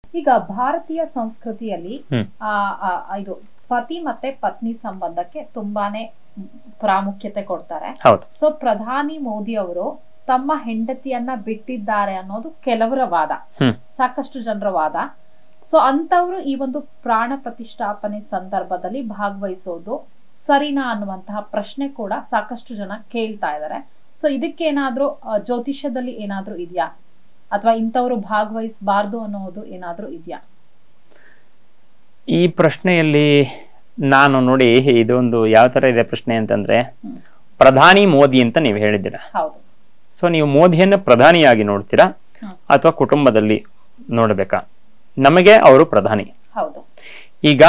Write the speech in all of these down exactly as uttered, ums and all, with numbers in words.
ಈಗ ಭಾರತೀಯ ಸಂಸ್ಕೃತಿಯಲ್ಲಿ ಆ ಇದು ಪತಿ ಮತ್ತೆ ಪತ್ನಿ ಸಂಬಂಧಕ್ಕೆ ತುಂಬಾನೇ ಪ್ರಾಮುಖ್ಯತೆ ಕೊಡ್ತಾರೆ. ಸೊ ಪ್ರಧಾನಿ ಮೋದಿ ಅವರು ತಮ್ಮ ಹೆಂಡತಿಯನ್ನ ಬಿಟ್ಟಿದ್ದಾರೆ ಅನ್ನೋದು ಕೆಲವರ ವಾದ, ಸಾಕಷ್ಟು ಜನರ ವಾದ. ಸೊ ಅಂತವ್ರು ಈ ಒಂದು ಪ್ರಾಣ ಪ್ರತಿಷ್ಠಾಪನೆ ಸಂದರ್ಭದಲ್ಲಿ ಭಾಗವಹಿಸೋದು ಸರಿನಾ ಅನ್ನುವಂತಹ ಪ್ರಶ್ನೆ ಕೂಡ ಸಾಕಷ್ಟು ಜನ ಕೇಳ್ತಾ ಇದ್ದಾರೆ. ಸೊ ಇದಕ್ಕೇನಾದ್ರೂ ಜ್ಯೋತಿಷ್ಯದಲ್ಲಿ ಏನಾದ್ರೂ ಇದೆಯಾ, ಅಥವಾ ಇಂಥವ್ರು ಭಾಗವಹಿಸಬಾರ್ದು ಅನ್ನೋದು ಏನಾದ್ರೂ ಇದೆಯಾ? ಈ ಪ್ರಶ್ನೆಯಲ್ಲಿ ನಾನು ನೋಡಿ, ಇದೊಂದು ಯಾವ ತರ ಇದೆ ಪ್ರಶ್ನೆ ಅಂತಂದ್ರೆ, ಪ್ರಧಾನಿ ಮೋದಿ ಅಂತ ನೀವು ಹೇಳಿದ್ದೀರಾ. ಸೊ ನೀವು ಮೋದಿಯನ್ನ ಪ್ರಧಾನಿಯಾಗಿ ನೋಡ್ತೀರಾ ಅಥವಾ ಕುಟುಂಬದಲ್ಲಿ ನೋಡ್ಬೇಕಾ? ನಮಗೆ ಅವರು ಪ್ರಧಾನಿ. ಈಗ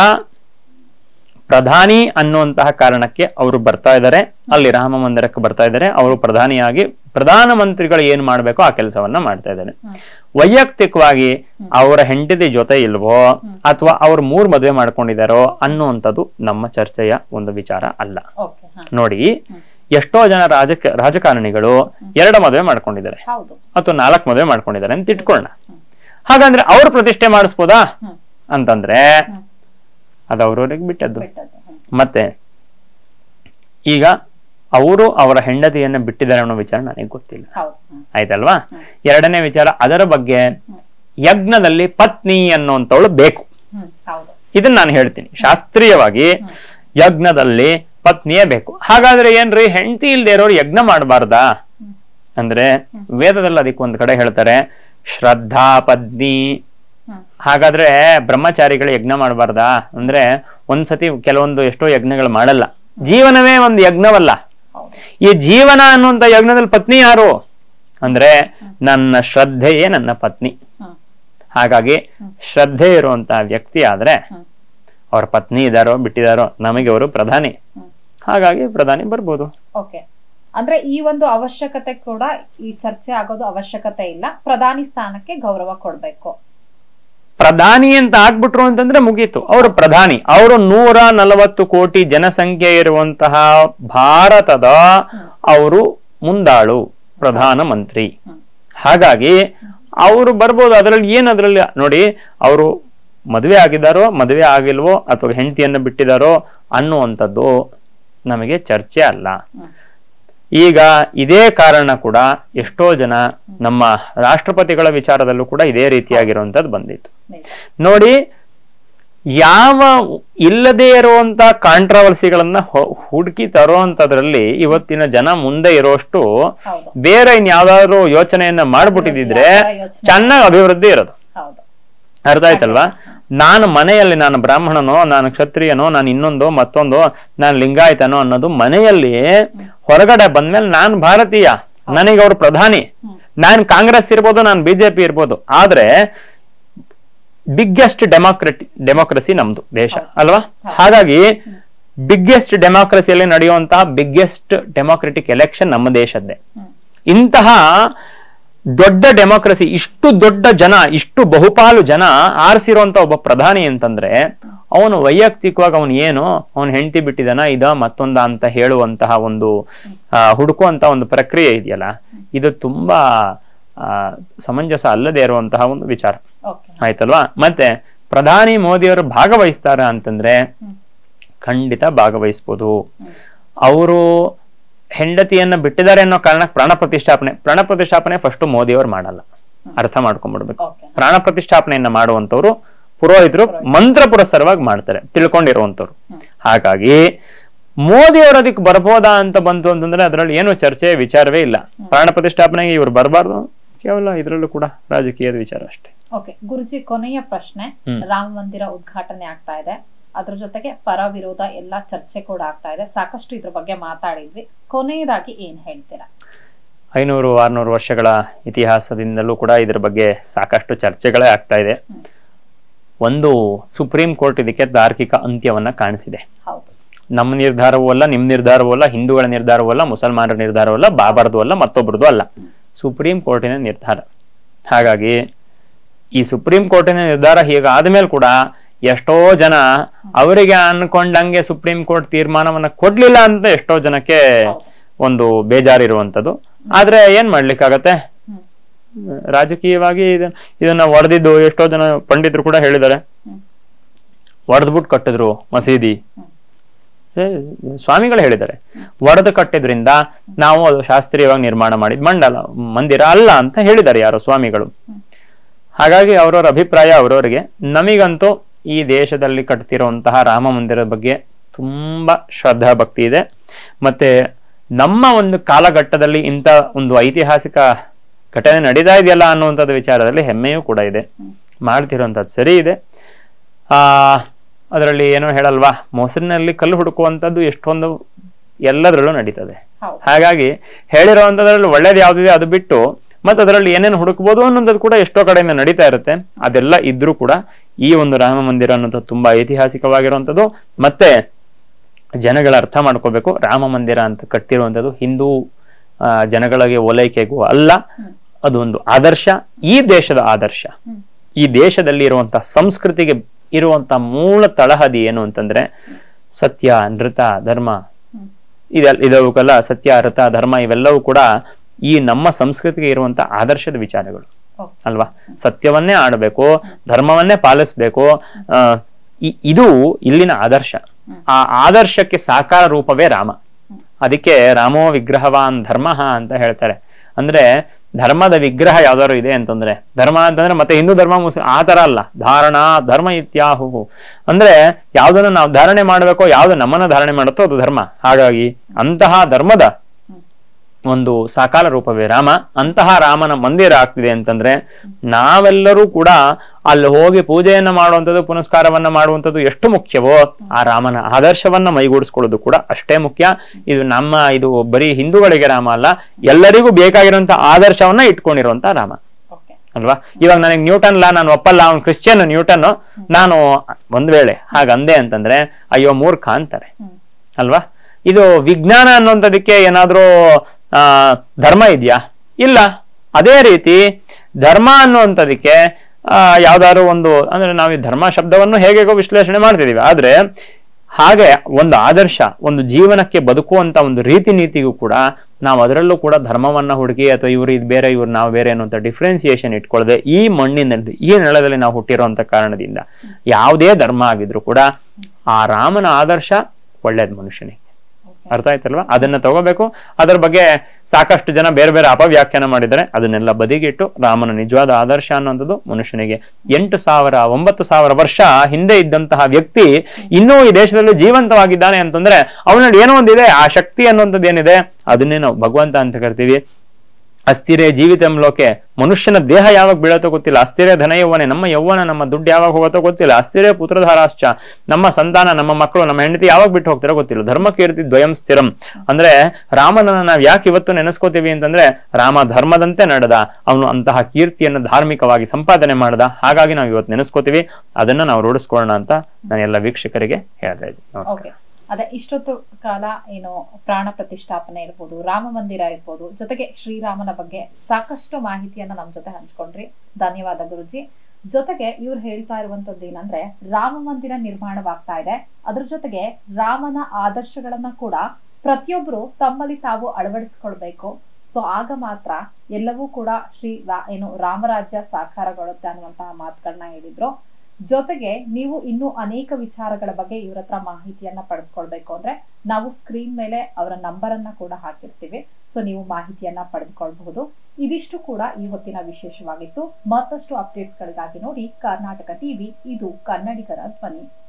ಪ್ರಧಾನಿ ಅನ್ನುವಂತಹ ಕಾರಣಕ್ಕೆ ಅವರು ಬರ್ತಾ ಇದ್ದಾರೆ, ಅಲ್ಲಿ ರಾಮ ಮಂದಿರಕ್ಕೆ ಬರ್ತಾ ಇದ್ದಾರೆ. ಅವರು ಪ್ರಧಾನಿಯಾಗಿ ಪ್ರಧಾನ ಮಂತ್ರಿಗಳು ಏನ್ ಮಾಡ್ಬೇಕೋ ಆ ಕೆಲಸವನ್ನ ಮಾಡ್ತಾ ಇದ್ದಾರೆ. ವೈಯಕ್ತಿಕವಾಗಿ ಅವರ ಹೆಂಡತಿ ಜೊತೆ ಇಲ್ವೋ ಅಥವಾ ಅವ್ರು ಮೂರ್ ಮದುವೆ ಮಾಡ್ಕೊಂಡಿದಾರೋ ಅನ್ನುವಂಥದ್ದು ನಮ್ಮ ಚರ್ಚೆಯ ಒಂದು ವಿಚಾರ ಅಲ್ಲ. ನೋಡಿ, ಎಷ್ಟೋ ಜನ ರಾಜಕ ರಾಜಕಾರಣಿಗಳು ಎರಡು ಮದುವೆ ಮಾಡ್ಕೊಂಡಿದ್ದಾರೆ ಅಥವಾ ನಾಲ್ಕು ಮದುವೆ ಮಾಡ್ಕೊಂಡಿದ್ದಾರೆ ಅಂತ ಇಟ್ಕೊಳ್ಳೋಣ. ಹಾಗಂದ್ರೆ ಅವ್ರ ಪ್ರತಿಷ್ಠೆ ಮಾಡಿಸ್ಬೋದಾ ಅಂತಂದ್ರೆ ಅದು ಅವ್ರವ್ರಿಗೆ ಬಿಟ್ಟದ್ದು. ಮತ್ತೆ ಈಗ ಅವರು ಅವರ ಹೆಂಡತಿಯನ್ನ ಬಿಟ್ಟಿದ್ದಾರೆ ಅನ್ನೋ ವಿಚಾರ ನನಗೆ ಗೊತ್ತಿಲ್ಲ, ಆಯ್ತಲ್ವಾ? ಎರಡನೇ ವಿಚಾರ, ಅದರ ಬಗ್ಗೆ ಯಜ್ಞದಲ್ಲಿ ಪತ್ನಿ ಅನ್ನುವಂಥವಳು ಬೇಕು. ಇದನ್ನ ನಾನು ಹೇಳ್ತೀನಿ, ಶಾಸ್ತ್ರೀಯವಾಗಿ ಯಜ್ಞದಲ್ಲಿ ಪತ್ನಿಯೇ ಬೇಕು. ಹಾಗಾದ್ರೆ ಏನ್ರಿ, ಹೆಂಡತಿ ಇಲ್ದೇ ಇರೋರು ಯಜ್ಞ ಮಾಡಬಾರ್ದಾ ಅಂದ್ರೆ ವೇದದಲ್ಲಿ ಅದಕ್ಕೆ ಒಂದ್ ಕಡೆ ಹೇಳ್ತಾರೆ ಶ್ರದ್ಧಾ ಪತ್ನಿ. ಹಾಗಾದ್ರೆ ಬ್ರಹ್ಮಚಾರಿಗಳು ಯಜ್ಞ ಮಾಡಬಾರ್ದಾ ಅಂದ್ರೆ, ಒಂದ್ಸತಿ ಕೆಲವೊಂದು ಎಷ್ಟೋ ಯಜ್ಞಗಳು ಮಾಡಲ್ಲ. ಜೀವನವೇ ಒಂದು ಯಜ್ಞವಲ್ಲ. ಈ ಜೀವನ ಅನ್ನುವಂತ ಯಜ್ಞದಲ್ಲಿ ಪತ್ನಿ ಯಾರು ಅಂದ್ರೆ ನನ್ನ ಶ್ರದ್ಧೆಯೇ ನನ್ನ ಪತ್ನಿ. ಹಾಗಾಗಿ ಶ್ರದ್ಧೆ ಇರುವಂತಹ ವ್ಯಕ್ತಿ ಆದ್ರೆ ಅವ್ರ ಪತ್ನಿ ಇದಾರೋ ಬಿಟ್ಟಿದಾರೋ ನಮಗೆ ಅವರು ಪ್ರಧಾನಿ. ಹಾಗಾಗಿ ಪ್ರಧಾನಿ ಬರ್ಬೋದು. ಓಕೆ, ಅಂದ್ರೆ ಈ ಒಂದು ಅವಶ್ಯಕತೆ ಕೂಡ ಈ ಚರ್ಚೆ ಆಗೋದು ಅವಶ್ಯಕತೆ ಇಲ್ಲ, ಪ್ರಧಾನಿ ಸ್ಥಾನಕ್ಕೆ ಗೌರವ ಕೊಡ್ಬೇಕು. ಪ್ರಧಾನಿ ಅಂತ ಆಗ್ಬಿಟ್ರು ಅಂತಂದ್ರೆ ಮುಗೀತು, ಅವರು ಪ್ರಧಾನಿ. ಅವರು ನೂರ ನಲವತ್ತು ಕೋಟಿ ಜನಸಂಖ್ಯೆ ಇರುವಂತಹ ಭಾರತದ ಅವರು ಮುಂದಾಳು ಪ್ರಧಾನ ಮಂತ್ರಿ. ಹಾಗಾಗಿ ಅವರು ಬರ್ಬೋದು. ಅದರಲ್ಲಿ ಏನ್ ಅದ್ರಲ್ಲಿ ನೋಡಿ, ಅವರು ಮದುವೆ ಆಗಿದ್ದಾರೋ ಮದುವೆ ಆಗಿಲ್ವೋ ಅಥವಾ ಹೆಂಡತಿಯನ್ನು ಬಿಟ್ಟಿದಾರೋ ಅನ್ನುವಂಥದ್ದು ನಮಗೆ ಚರ್ಚೆ ಅಲ್ಲ. ಈಗ ಇದೇ ಕಾರಣ ಕೂಡ ಎಷ್ಟೋ ಜನ ನಮ್ಮ ರಾಷ್ಟ್ರಪತಿಗಳ ವಿಚಾರದಲ್ಲೂ ಕೂಡ ಇದೇ ರೀತಿಯಾಗಿರುವಂತದ್ದು ಬಂದಿತ್ತು. ನೋಡಿ, ಯಾವ ಇಲ್ಲದೇ ಇರುವಂತ ಕಾಂಟ್ರವರ್ಸಿಗಳನ್ನ ಹುಡುಕಿ ತರುವಂತದ್ರಲ್ಲಿ ಇವತ್ತಿನ ಜನ ಮುಂದೆ ಇರೋಷ್ಟು ಬೇರೆ ಇನ್ಯಾವ್ದಾದ್ರು ಯೋಚನೆಯನ್ನ ಮಾಡ್ಬಿಟ್ಟಿದ್ರೆ ಚೆನ್ನಾಗಿ ಅಭಿವೃದ್ಧಿ ಇರೋದು. ಅರ್ಥ ಆಯ್ತಲ್ವಾ? ನಾನು ಮನೆಯಲ್ಲಿ ನಾನು ಬ್ರಾಹ್ಮಣನೋ, ನಾನು ಕ್ಷತ್ರಿಯನೋ, ನಾನು ಇನ್ನೊಂದು ಮತ್ತೊಂದು, ನಾನು ಲಿಂಗಾಯತನೋ ಅನ್ನೋದು ಮನೆಯಲ್ಲಿ, ಹೊರಗಡೆ ಬಂದ್ಮೇಲೆ ನಾನು ಭಾರತೀಯ, ನನಗೆ ಅವ್ರು ಪ್ರಧಾನಿ. ನಾನು ಕಾಂಗ್ರೆಸ್ ಇರ್ಬೋದು, ನಾನು ಬಿಜೆಪಿ ಇರ್ಬೋದು, ಆದ್ರೆ ಬಿಗ್ಗೆಸ್ಟ್ ಡೆಮಾಕ್ರೆಟಿ ಡೆಮೋಕ್ರಸಿ ನಮ್ದು ದೇಶ ಅಲ್ವಾ? ಹಾಗಾಗಿ ಬಿಗ್ಗೆಸ್ಟ್ ಡೆಮಾಕ್ರಸಿಯಲ್ಲಿ ನಡೆಯುವಂತಹ ಬಿಗ್ಗೆಸ್ಟ್ ಡೆಮೋಕ್ರೆಟಿಕ್ ಎಲೆಕ್ಷನ್ ನಮ್ಮ ದೇಶದ್ದೇ. ಇಂತಹ ದೊಡ್ಡ ಡೆಮೋಕ್ರಸಿ, ಇಷ್ಟು ದೊಡ್ಡ ಜನ, ಇಷ್ಟು ಬಹುಪಾಲು ಜನ ಆರಿಸಿರುವಂತ ಒಬ್ಬ ಪ್ರಧಾನಿ ಅಂತಂದ್ರೆ ಅವನು ವೈಯಕ್ತಿಕವಾಗಿ ಅವನು ಏನು ಅವನು ಹೆಂಡತಿ ಬಿಟ್ಟಿದಾನ ಇದ ಮತ್ತೊಂದ ಅಂತ ಹೇಳುವಂತಹ ಒಂದು ಹುಡುಕುವಂತ ಒಂದು ಪ್ರಕ್ರಿಯೆ ಇದೆಯಲ್ಲ, ಇದು ತುಂಬಾ ಆ ಸಮಂಜಸ ಅಲ್ಲದೆ ಇರುವಂತಹ ಒಂದು ವಿಚಾರ. ಆಯ್ತಲ್ವಾ? ಮತ್ತೆ ಪ್ರಧಾನಿ ಮೋದಿಯವರು ಭಾಗವಹಿಸ್ತಾರ ಅಂತಂದ್ರೆ ಖಂಡಿತ ಭಾಗವಹಿಸ್ಬೋದು. ಅವರು ಹೆಂಡತಿಯನ್ನ ಬಿಟ್ಟಿದ್ದಾರೆ ಅನ್ನೋ ಕಾರಣಕ್ಕೆ ಪ್ರಾಣ ಪ್ರತಿಷ್ಠಾಪನೆ ಪ್ರಾಣ ಪ್ರತಿಷ್ಠಾಪನೆ ಫಸ್ಟ್ ಮೋದಿ ಅವರು ಮಾಡಲ್ಲ, ಅರ್ಥ ಮಾಡ್ಕೊಂಡ್ಬಿಡ್ಬೇಕು. ಪ್ರಾಣ ಪ್ರತಿಷ್ಠಾಪನೆಯನ್ನ ಮಾಡುವಂತವ್ರು ಪುರೋಹಿತರು ಮಂತ್ರ ಪುರಸ್ಸರವಾಗಿ ಮಾಡ್ತಾರೆ, ತಿಳ್ಕೊಂಡಿರುವಂತವ್ರು. ಹಾಗಾಗಿ ಮೋದಿ ಅವರು ಅದಕ್ಕೆ ಬರ್ಬೋದಾ ಅಂತ ಬಂತು ಅಂತಂದ್ರೆ ಅದರಲ್ಲಿ ಏನು ಚರ್ಚೆ ವಿಚಾರವೇ ಇಲ್ಲ. ಪ್ರಾಣ ಪ್ರತಿಷ್ಠಾಪನೆಗೆ ಇವ್ರು ಬರಬಾರ್ದು, ಕೇವಲ ಇದರಲ್ಲೂ ಕೂಡ ರಾಜಕೀಯದ ವಿಚಾರ ಅಷ್ಟೇ. ಓಕೆ ಗುರುಜಿ, ಕೊನೆಯ ಪ್ರಶ್ನೆ. ರಾಮ ಮಂದಿರ ಉದ್ಘಾಟನೆ ಆಗ್ತಾ ಇದೆ, ಅದ್ರ ಜೊತೆಗೆ ಪರ ವಿರೋಧ ಎಲ್ಲ ಚರ್ಚೆ ಕೂಡ ಆಗ್ತಾ ಇದೆ, ಸಾಕಷ್ಟು ಇದ್ರ ಬಗ್ಗೆ ಮಾತಾಡಿದ್ವಿ. ಕೊನೆಯದಾಗಿ ಏನ್ ಹೇಳ್ತೀರಾ? ಐನೂರು ಆರ್ನೂರು ವರ್ಷಗಳ ಇತಿಹಾಸದಿಂದಲೂ ಕೂಡ ಇದ್ರ ಬಗ್ಗೆ ಸಾಕಷ್ಟು ಚರ್ಚೆಗಳೇ ಆಗ್ತಾ ಇದೆ. ಒಂದು ಸುಪ್ರೀಂ ಕೋರ್ಟ್ ಇದಕ್ಕೆ ತಾರ್ಕಿಕ ಅಂತ್ಯವನ್ನ ಕಾಣಿಸಿದೆ. ನಮ್ಮ ನಿರ್ಧಾರವೂ ಅಲ್ಲ, ನಿಮ್ ನಿರ್ಧಾರವೂ ಅಲ್ಲ, ಹಿಂದೂಗಳ ನಿರ್ಧಾರವೂ ಅಲ್ಲ, ಮುಸಲ್ಮಾನರ ನಿರ್ಧಾರವೂ ಅಲ್ಲ, ಬಾಬರ್ದು ಅಲ್ಲ, ಮತ್ತೊಬ್ಬರದು ಅಲ್ಲ, ಸುಪ್ರೀಂ ಕೋರ್ಟಿನ ನಿರ್ಧಾರ. ಹಾಗಾಗಿ ಈ ಸುಪ್ರೀಂ ಕೋರ್ಟಿನ ನಿರ್ಧಾರ ಹೀಗಾದ್ಮೇಲೆ ಕೂಡ ಎಷ್ಟೋ ಜನ ಅವರಿಗೆ ಅನ್ಕೊಂಡಂಗೆ ಸುಪ್ರೀಂ ಕೋರ್ಟ್ ತೀರ್ಮಾನವನ್ನ ಕೊಡ್ಲಿಲ್ಲ ಅಂತ ಎಷ್ಟೋ ಜನಕ್ಕೆ ಒಂದು ಬೇಜಾರಿರುವಂತದ್ದು. ಆದ್ರೆ ಏನ್ ಮಾಡ್ಲಿಕ್ಕಾಗತ್ತೆ, ರಾಜಕೀಯವಾಗಿ ಇದನ್ನ ಇದನ್ನ ಒಡೆದಿದ್ದು ಎಷ್ಟೋ ಜನ ಪಂಡಿತರು ಕೂಡ ಹೇಳಿದ್ದಾರೆ. ಒಡೆದ್ಬಿಟ್ಟು ಕಟ್ಟಿದ್ರು ಮಸೀದಿ, ಸ್ವಾಮಿಗಳು ಹೇಳಿದ್ದಾರೆ. ಒಡೆದು ಕಟ್ಟಿದ್ರಿಂದ ನಾವು ಅದು ಶಾಸ್ತ್ರೀಯವಾಗಿ ನಿರ್ಮಾಣ ಮಾಡಿದ್ ಮಂಡಲ ಮಂದಿರ ಅಲ್ಲ ಅಂತ ಹೇಳಿದ್ದಾರೆ ಯಾರೋ ಸ್ವಾಮಿಗಳು. ಹಾಗಾಗಿ ಅವರವರ ಅಭಿಪ್ರಾಯ ಅವರವರಿಗೆ. ನಮಗಂತೂ ಈ ದೇಶದಲ್ಲಿ ಕಟ್ತಿರುವಂತಹ ರಾಮ ಮಂದಿರದ ಬಗ್ಗೆ ತುಂಬಾ ಶ್ರದ್ಧಾ ಭಕ್ತಿ ಇದೆ. ಮತ್ತೆ ನಮ್ಮ ಒಂದು ಕಾಲಘಟ್ಟದಲ್ಲಿ ಇಂಥ ಒಂದು ಐತಿಹಾಸಿಕ ಘಟನೆ ನಡೀತಾ ಇದೆಯಲ್ಲ ಅನ್ನುವಂಥದ್ದು ವಿಚಾರದಲ್ಲಿ ಹೆಮ್ಮೆಯೂ ಕೂಡ ಇದೆ. ಮಾಡ್ತಿರುವಂಥದ್ದು ಸರಿ ಇದೆ. ಆ ಅದರಲ್ಲಿ ಏನೋ ಹೇಳಲ್ವಾ, ಮೊಸರಿನಲ್ಲಿ ಕಲ್ಲು ಹುಡುಕುವಂಥದ್ದು ಎಷ್ಟೊಂದು ಎಲ್ಲದರಲ್ಲೂ ನಡೀತದೆ. ಹಾಗಾಗಿ ಹೇಳಿರುವಂಥದ್ರಲ್ಲಿ ಒಳ್ಳೇದು ಯಾವ್ದಿದೆ ಅದು ಬಿಟ್ಟು ಮತ್ತೆ ಅದರಲ್ಲಿ ಏನೇನು ಹುಡುಕ್ಬೋದು ಅನ್ನೋದು ಕೂಡ ಎಷ್ಟೋ ಕಡೆಯಿಂದ ನಡೀತಾ ಇರುತ್ತೆ. ಅದೆಲ್ಲ ಇದ್ರೂ ಕೂಡ ಈ ಒಂದು ರಾಮ ಮಂದಿರ ಅನ್ನೋದು ತುಂಬಾ ಐತಿಹಾಸಿಕವಾಗಿರುವಂಥದ್ದು. ಮತ್ತೆ ಜನಗಳ ಅರ್ಥ ಮಾಡ್ಕೋಬೇಕು, ರಾಮ ಮಂದಿರ ಅಂತ ಕಟ್ಟಿರುವಂಥದ್ದು ಹಿಂದೂ ಆ ಜನಗಳಿಗೆ ಓಲೈಕೆಗೂ ಅಲ್ಲ, ಅದು ಒಂದು ಆದರ್ಶ, ಈ ದೇಶದ ಆದರ್ಶ. ಈ ದೇಶದಲ್ಲಿ ಇರುವಂತಹ ಸಂಸ್ಕೃತಿಗೆ ಇರುವಂತ ಮೂಲ ತಳಹದಿ ಏನು ಅಂತಂದ್ರೆ ಸತ್ಯ, ನೃತ, ಧರ್ಮ. ಇದೆಲ್ಲ ಇದವಕ್ಕೆಲ್ಲ ಸತ್ಯ, ಋತ, ಧರ್ಮ ಇವೆಲ್ಲವೂ ಕೂಡ ಈ ನಮ್ಮ ಸಂಸ್ಕೃತಿಗೆ ಇರುವಂತ ಆದರ್ಶದ ವಿಚಾರಗಳು ಅಲ್ವಾ. ಸತ್ಯವನ್ನೇ ಆಡಬೇಕು, ಧರ್ಮವನ್ನೇ ಪಾಲಿಸ್ಬೇಕು. ಆ ಇದು ಇಲ್ಲಿನ ಆದರ್ಶ. ಆ ಆದರ್ಶಕ್ಕೆ ಸಾಕಾರ ರೂಪವೇ ರಾಮ. ಅದಕ್ಕೆ ರಾಮೋ ವಿಗ್ರಹವಾನ್ ಧರ್ಮ ಅಂತ ಹೇಳ್ತಾರೆ. ಅಂದ್ರೆ ಧರ್ಮದ ವಿಗ್ರಹ ಯಾವ್ದಾದ್ರು ಇದೆ ಅಂತಂದ್ರೆ, ಧರ್ಮ ಅಂತಂದ್ರೆ ಮತ್ತೆ ಹಿಂದೂ ಧರ್ಮ ಮುಸ್ಲಿಂ ಆ ತರ ಅಲ್ಲ, ಧಾರಣ ಧರ್ಮ ಇತ್ಯಾಹು ಅಂದ್ರೆ ಯಾವ್ದನ್ನ ನಾವು ಧಾರಣೆ ಮಾಡ್ಬೇಕೋ, ಯಾವ್ದು ನಮ್ಮನ್ನ ಧಾರಣೆ ಮಾಡುತ್ತೋ ಅದು ಧರ್ಮ. ಹಾಗಾಗಿ ಅಂತಹ ಧರ್ಮದ ಒಂದು ಸಾಕಾರ ರೂಪವೇ ರಾಮ. ಅಂತಹ ರಾಮನ ಮಂದಿರ ಆಗ್ತಿದೆ ಅಂತಂದ್ರೆ ನಾವೆಲ್ಲರೂ ಕೂಡ ಅಲ್ಲಿ ಹೋಗಿ ಪೂಜೆಯನ್ನ ಮಾಡುವಂಥದ್ದು, ಪುನಸ್ಕಾರವನ್ನ ಮಾಡುವಂಥದ್ದು ಎಷ್ಟು ಮುಖ್ಯವೋ ಆ ರಾಮನ ಆದರ್ಶವನ್ನ ಮೈಗೂಡಿಸ್ಕೊಳ್ಳೋದು ಕೂಡ ಅಷ್ಟೇ ಮುಖ್ಯ. ಇದು ನಮ್ಮ ಇದು ಬರೀ ಹಿಂದೂಗಳಿಗೆ ರಾಮ ಅಲ್ಲ, ಎಲ್ಲರಿಗೂ ಬೇಕಾಗಿರುವಂತ ಆದರ್ಶವನ್ನ ಇಟ್ಕೊಂಡಿರುವಂತ ರಾಮ ಅಲ್ವಾ. ಇವಾಗ ನನಗೆ ನ್ಯೂಟನ್ ಲಾ ನಾನು ಒಪ್ಪಲ್ಲ, ಅವ್ನು ಕ್ರಿಶ್ಚಿಯನ್ ನ್ಯೂಟನ್, ನಾನು ಒಂದ್ ವೇಳೆ ಹಾಗಂದೆ ಅಂತಂದ್ರೆ ಅಯ್ಯೋ ಮೂರ್ಖ ಅಂತಾರೆ ಅಲ್ವಾ. ಇದು ವಿಜ್ಞಾನ ಅನ್ನುವಂಥದಕ್ಕೆ ಏನಾದ್ರೂ ಆ ಧರ್ಮ ಇದೆಯಾ? ಇಲ್ಲ. ಅದೇ ರೀತಿ ಧರ್ಮ ಅನ್ನುವಂಥದಕ್ಕೆ ಆ ಯಾವ್ದಾದ್ರು ಒಂದು ಅಂದ್ರೆ ನಾವು ಈ ಧರ್ಮ ಶಬ್ದವನ್ನು ಹೇಗೇಗೋ ವಿಶ್ಲೇಷಣೆ ಮಾಡ್ತಿದೀವಿ, ಆದ್ರೆ ಹಾಗೆ ಒಂದು ಆದರ್ಶ, ಒಂದು ಜೀವನಕ್ಕೆ ಬದುಕುವಂತ ಒಂದು ರೀತಿ ನೀತಿಗೂ ಕೂಡ ನಾವು ಅದರಲ್ಲೂ ಕೂಡ ಧರ್ಮವನ್ನ ಹುಡುಕಿ ಅಥವಾ ಇವ್ರು ಇದು ಬೇರೆ ಇವ್ರು ನಾವು ಬೇರೆ ಅನ್ನುವಂಥ ಡಿಫ್ರೆನ್ಸಿಯೇಷನ್ ಇಟ್ಕೊಳ್ಳದೆ ಈ ಮಣ್ಣಿನಲ್ಲಿ ಈ ನೆಲದಲ್ಲಿ ನಾವು ಹುಟ್ಟಿರುವಂತ ಕಾರಣದಿಂದ ಯಾವುದೇ ಧರ್ಮ ಆಗಿದ್ರು ಕೂಡ ಆ ರಾಮನ ಆದರ್ಶ ಒಳ್ಳೇದು ಮನುಷ್ಯನಿಗೆ. ಅರ್ಥ ಆಯ್ತಲ್ವಾ? ಅದನ್ನ ತಗೋಬೇಕು. ಅದರ ಬಗ್ಗೆ ಸಾಕಷ್ಟು ಜನ ಬೇರೆ ಬೇರೆ ಅಪವ್ಯಾಖ್ಯಾನ ಮಾಡಿದರೆ ಅದನ್ನೆಲ್ಲ ಬದಿಗಿಟ್ಟು ರಾಮನ ನಿಜವಾದ ಆದರ್ಶ ಅನ್ನುವಂಥದ್ದು ಮನುಷ್ಯನಿಗೆ ಎಂಟು ಸಾವಿರ ಒಂಬತ್ತು ಸಾವಿರ ವರ್ಷ ಹಿಂದೆ ಇದ್ದಂತಹ ವ್ಯಕ್ತಿ ಇನ್ನೂ ಈ ದೇಶದಲ್ಲಿ ಜೀವಂತವಾಗಿದ್ದಾನೆ ಅಂತಂದ್ರೆ ಅವನಲ್ಲಿ ಏನೋ ಒಂದಿದೆ, ಆ ಶಕ್ತಿ ಅನ್ನುವಂಥದ್ದು ಏನಿದೆ ಅದನ್ನೇ ನಾವು ಭಗವಂತ ಅಂತ ಕರಿತೀವಿ. ಅಸ್ಥಿರೇ ಜೀವಿತಂ ಲೋಕೆ, ಮನುಷ್ಯನ ದೇಹ ಯಾವಾಗ ಬೀಳತ್ತೋ ಗೊತ್ತಿಲ್ಲ. ಅಸ್ಥಿರೇ ಧನ ಯೌವನೆ, ನಮ್ಮ ಯೌವನ ನಮ್ಮ ದುಡ್ಡು ಯಾವಾಗ ಹೋಗುತ್ತೋ ಗೊತ್ತಿಲ್ಲ. ಅಸ್ಥಿರೇ ಪುತ್ರಧಾರಾಶ್ಚ, ನಮ್ಮ ಸಂತಾನ ನಮ್ಮ ಮಕ್ಕಳು ನಮ್ಮ ಹೆಂಡತಿ ಯಾವಾಗ ಬಿಟ್ಟು ಹೋಗ್ತಾರೋ ಗೊತ್ತಿಲ್ಲ. ಧರ್ಮ ಕೀರ್ತಿ ದ್ವಯಂ ಸ್ಥಿರಂ ಅಂದ್ರೆ ರಾಮನನ್ನ ನಾವ್ ಯಾಕೆ ಇವತ್ತು ನೆನೆಸ್ಕೋತೀವಿ ಅಂತಂದ್ರೆ ರಾಮ ಧರ್ಮದಂತೆ ನಡೆದ, ಅವನು ಅಂತಹ ಕೀರ್ತಿಯನ್ನು ಧಾರ್ಮಿಕವಾಗಿ ಸಂಪಾದನೆ ಮಾಡ್ದ. ಹಾಗಾಗಿ ನಾವು ಇವತ್ತು ನೆನೆಸ್ಕೋತೀವಿ. ಅದನ್ನ ನಾವು ರೂಢಿಸ್ಕೊಳ್ಳೋಣ ಅಂತ ನಾನು ಎಲ್ಲ ವೀಕ್ಷಕರಿಗೆ ಹೇಳ್ತಾ ಇದ್ದೀನಿ. ನಮಸ್ಕಾರ. ಅದೇ ಇಷ್ಟೊತ್ತು ಕಾಲ ಏನು ಪ್ರಾಣ ಪ್ರತಿಷ್ಠಾಪನೆ ಇರ್ಬೋದು, ರಾಮ ಮಂದಿರ ಇರ್ಬೋದು, ಜೊತೆಗೆ ಶ್ರೀರಾಮನ ಬಗ್ಗೆ ಸಾಕಷ್ಟು ಮಾಹಿತಿಯನ್ನ ನಮ್ ಜೊತೆ ಹಂಚ್ಕೊಂಡ್ರಿ. ಧನ್ಯವಾದ ಗುರುಜಿ. ಜೊತೆಗೆ ಇವ್ರು ಹೇಳ್ತಾ ಇರುವಂತದ್ದು ಏನಂದ್ರೆ ರಾಮ ಮಂದಿರ ನಿರ್ಮಾಣವಾಗ್ತಾ ಇದೆ, ಅದ್ರ ಜೊತೆಗೆ ರಾಮನ ಆದರ್ಶಗಳನ್ನ ಕೂಡ ಪ್ರತಿಯೊಬ್ರು ತಮ್ಮಲ್ಲಿ ತಾವು ಅಳವಡಿಸ್ಕೊಳ್ಬೇಕು. ಸೊ ಆಗ ಮಾತ್ರ ಎಲ್ಲವೂ ಕೂಡ ಶ್ರೀ ರಾ ಏನು ರಾಮರಾಜ್ಯ ಸಾಕಾರಗೊಳ್ಳುತ್ತೆ ಅನ್ನುವಂತಹ ಮಾತುಗಳನ್ನ ಹೇಳಿದ್ರು. ಜೊತೆಗೆ ನೀವು ಇನ್ನೂ ಅನೇಕ ವಿಚಾರಗಳ ಬಗ್ಗೆ ಇವ್ರ ಹತ್ರ ಮಾಹಿತಿಯನ್ನ ಪಡೆದುಕೊಳ್ಬೇಕು ಅಂದ್ರೆ ನಾವು ಸ್ಕ್ರೀನ್ ಮೇಲೆ ಅವರ ನಂಬರ್ ಅನ್ನ ಕೂಡ ಹಾಕಿರ್ತೀವಿ. ಸೊ ನೀವು ಮಾಹಿತಿಯನ್ನ ಪಡೆದುಕೊಳ್ಬಹುದು. ಇದಿಷ್ಟು ಕೂಡ ಈ ಹೊತ್ತಿನ ವಿಶೇಷವಾಗಿತ್ತು. ಮತ್ತಷ್ಟು ಅಪ್ಡೇಟ್ಸ್ ಗಳಿಗಾಗಿ ನೋಡಿ ಕರ್ನಾಟಕ ಟಿವಿ, ಇದು ಕನ್ನಡಿಗರ ಧ್ವನಿ.